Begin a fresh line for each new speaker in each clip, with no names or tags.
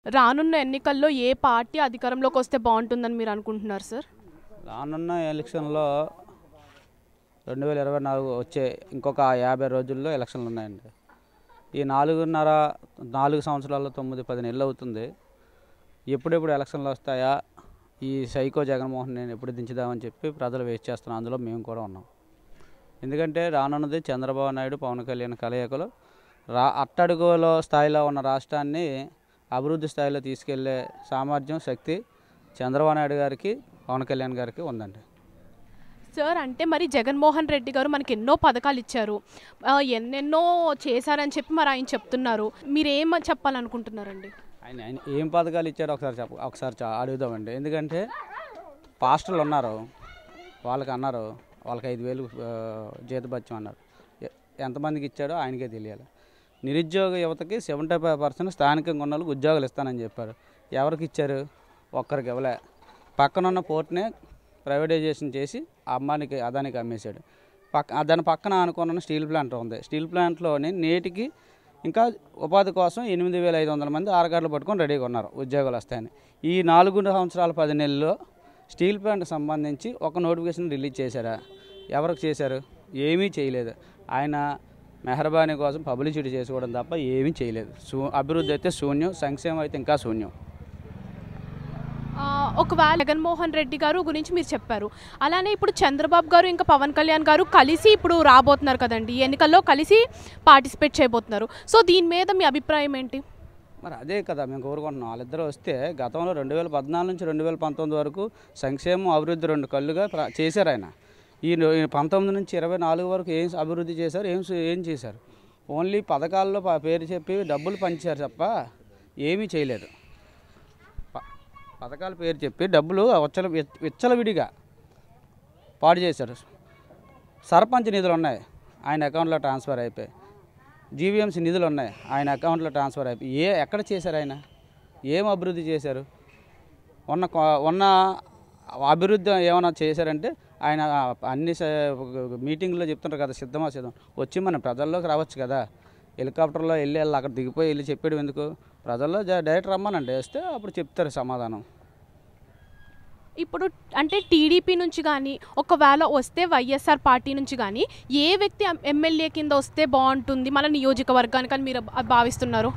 రానున్న ఎన్నికల్లో ఏ పార్టీ అధికారంలోకి వస్తే బాగుంటుందని మీరు అనుకుంటున్నారు సార్?
రానున్న ఎలక్షన్లో 2024 వచ్చే ఇంకొక 50 రోజుల్లో ఎలక్షన్లు ఉన్నాయండి. ఈ 4 సంవత్సరాల్లో 9-10 నెలలు అవుతుంది. ఎప్పుడెప్పుడు ఎలక్షన్లు వస్తాయా, ఈ సైకో జగన్మోహన్ నేను ఎప్పుడు దించుదామని చెప్పి ప్రజలు వెయిట్ చేస్తున్నాం. అందులో మేము కూడా ఉన్నాం. ఎందుకంటే రానున్నది చంద్రబాబు నాయుడు పవన్ కళ్యాణ్ కలయికలు అట్టడుగులో స్థాయిలో ఉన్న రాష్ట్రాన్ని అభివృద్ధి స్థాయిలో తీసుకెళ్లే సామర్థ్యం, శక్తి చంద్రబాబు నాయుడు గారికి, పవన్ కళ్యాణ్ గారికి ఉందండి.
సార్, అంటే మరి జగన్మోహన్ రెడ్డి గారు మనకి ఎన్నో పథకాలు ఇచ్చారు, ఎన్నెన్నో చేశారని చెప్పి మరి ఆయన చెప్తున్నారు. మీరు ఏం చెప్పాలనుకుంటున్నారండి?
ఆయన ఏం పథకాలు ఇచ్చారో ఒకసారి అడుగుదామండి. ఎందుకంటే పాస్టర్లు ఉన్నారు, వాళ్ళకి అన్నారు, వాళ్ళకి 5,000 జీతభత్యం అన్నారు. ఎంతమందికి ఇచ్చాడో ఆయనకే తెలియాలి. నిరుద్యోగ యువతకి 75% స్థానికంగా ఉన్న వాళ్ళకి ఉద్యోగాలు ఇస్తానని చెప్పారు. ఎవరికి ఇచ్చారు? ఒక్కరికి ఇవ్వలే. పక్కనున్న పోర్ట్నే ప్రైవేటైజేషన్ చేసి అమ్మానికి అదానికి అమ్మేశాడు. దాని పక్కన అనుకున్న స్టీల్ ప్లాంట్ ఉంది. స్టీల్ ప్లాంట్లోని నేటికి ఇంకా ఉపాధి కోసం 8,500 మంది ఆరగాడ్లు పట్టుకొని రెడీగా ఉన్నారు ఉద్యోగాలు వస్తాయని. ఈ 4 సంవత్సరాల 10 నెలల్లో స్టీల్ ప్లాంట్కి సంబంధించి ఒక నోటిఫికేషన్ రిలీజ్ చేశారా? ఎవరికి చేశారు? ఏమీ చేయలేదు. ఆయన మెహర్బానీ కోసం పబ్లిసిటీ చేసుకోవడం తప్ప ఏమీ చేయలేదు. అభివృద్ధి అయితే శూన్యం, సంక్షేమం అయితే ఇంకా శూన్యం.
ఒకవేళ జగన్మోహన్ రెడ్డి గారు గురించి మీరు చెప్పారు, అలానే ఇప్పుడు చంద్రబాబు గారు ఇంకా పవన్ కళ్యాణ్ గారు కలిసి ఇప్పుడు రాబోతున్నారు కదండి, ఎన్నికల్లో కలిసి పార్టిసిపేట్ చేయబోతున్నారు. సో దీని మీద మీ అభిప్రాయం ఏంటి?
మరి అదే కదా మేము కోరుకుంటున్నాం. వాళ్ళిద్దరూ వస్తే గతంలో 2014 నుంచి 2019 వరకు సంక్షేమం, అభివృద్ధి 2 కళ్ళుగా చేశారు ఆయన. ఈ 19 నుంచి 24 వరకు ఏం అభివృద్ధి చేశారు, ఏం చేశారు? ఓన్లీ పథకాల్లో పేరు చెప్పి డబ్బులు పంచారు తప్ప ఏమీ చేయలేదు. పథకాల పేరు చెప్పి డబ్బులు విచ్చలవిడిగా పాడు చేశారు. సర్పంచ్ నిధులు ఉన్నాయి, ఆయన అకౌంట్లో ట్రాన్స్ఫర్ అయిపోయి. జీవీఎంసీ నిధులు ఉన్నాయి, ఆయన అకౌంట్లో ట్రాన్స్ఫర్ అయిపోయి. ఎక్కడ చేశారు? ఆయన ఏం అభివృద్ధి చేశారు? ఉన్న అభివృద్ధి ఏమైనా చేశారంటే ఆయన అన్ని మీటింగ్లో చెప్తుంటారు కదా, సిద్ధం వచ్చి మన ప్రజల్లోకి రావచ్చు కదా. హెలికాప్టర్లో వెళ్ళి అక్కడ దిగిపోయి చెప్పేయడం ఎందుకు? ప్రజల్లో డైరెక్ట్ రమ్మనండి, వస్తే అప్పుడు చెప్తారు సమాధానం.
ఇప్పుడు అంటే టీడీపీ నుంచి కానీ, ఒకవేళ వస్తే వైఎస్ఆర్ పార్టీ నుంచి కానీ ఏ వ్యక్తి ఎమ్మెల్యే కింద వస్తే బాగుంటుంది మన నియోజకవర్గానికి అని మీరు భావిస్తున్నారు?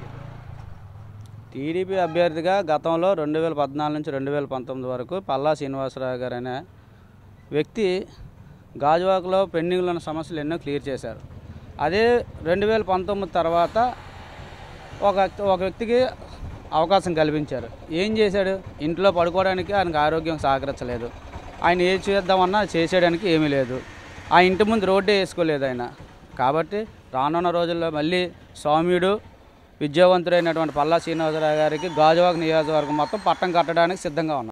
టీడీపీ అభ్యర్థిగా గతంలో 2014 నుంచి 2019 వరకు పల్లా శ్రీనివాసరావు గారు అనే వ్యక్తి గాజువాకలో పెండింగ్లో ఉన్న సమస్యలు ఎన్నో క్లియర్ చేశారు. అదే 2019 తర్వాత ఒక వ్యక్తికి అవకాశం కల్పించారు. ఏం చేశాడు? ఇంట్లో పడుకోవడానికి ఆయనకు ఆరోగ్యం సహకరించలేదు. ఆయన ఏం చేద్దామన్నా చేసేయడానికి ఏమీ లేదు. ఆ ఇంటి ముందు రోడ్డే వేసుకోలేదు ఆయన. కాబట్టి రానున్న రోజుల్లో మళ్ళీ సౌమ్యుడు, విద్యావంతుడైనటువంటి పల్లా శ్రీనివాసరావు గారికి గాజువాక నియోజకవర్గం మొత్తం పట్టం కట్టడానికి సిద్ధంగా ఉన్నారు.